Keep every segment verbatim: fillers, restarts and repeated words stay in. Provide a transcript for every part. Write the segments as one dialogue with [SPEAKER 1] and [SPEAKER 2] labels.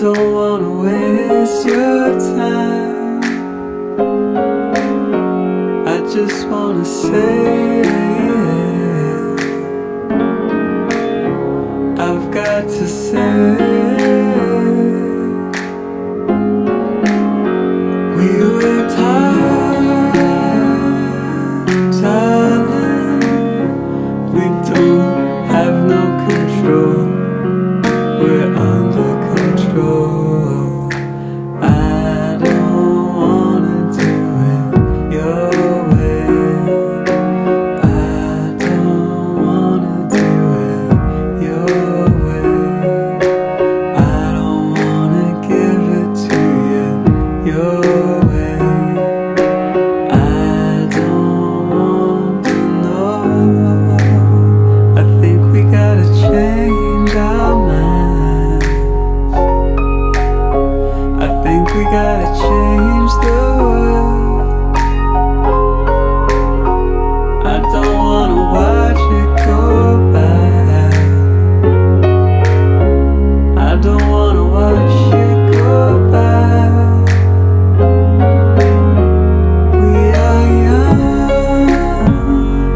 [SPEAKER 1] don't wanna waste your time. I just wanna say I've got to say we were tired, darling. We don't have no control. We're under control. I don't wanna do it your way. I don't wanna do it your way. I don't wanna give it to you your way. I don't want to know. I think we gotta change our minds. I think we gotta change the world. I don't wanna watch it go by. I don't wanna watch it go by. We are young,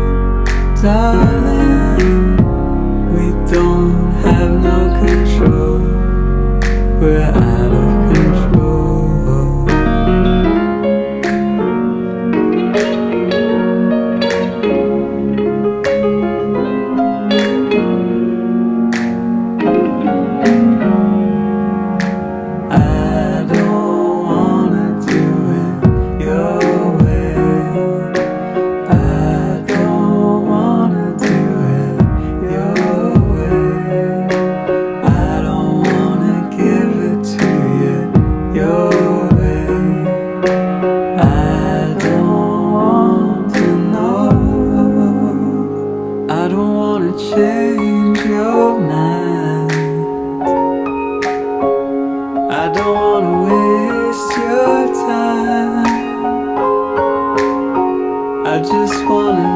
[SPEAKER 1] darling. We don't have no control. We're out of control. I don't wanna do it your way. I don't wanna do it your way. I don't wanna give it to you your way. I don't want to know. I don't wanna change your mind. I don't wanna waste your time. I just wanna